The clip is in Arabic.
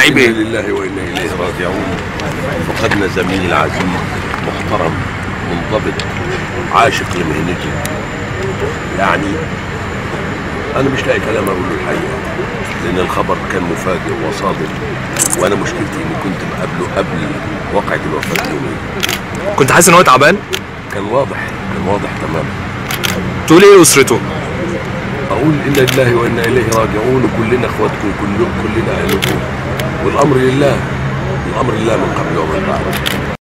نعيب ايه؟ إنا لله وإنا إليه راجعون. فقدنا زميل عزيز محترم منضبط عاشق لمهنته. يعني أنا مش لاقي كلام أقول له الحقيقة، لأن الخبر كان مفاجئ وصادم، وأنا مشكلتي إني كنت مقابله قبل واقعة الوفاة بيومين. كنت حاسس ان هو تعبان؟ كان واضح تماما. تقول ايه لأسرته؟ أقول إنا لله وإنا إليه راجعون، وكلنا إخواتكم، كلنا أهلكم، والأمر لله من قبل ومن بعد.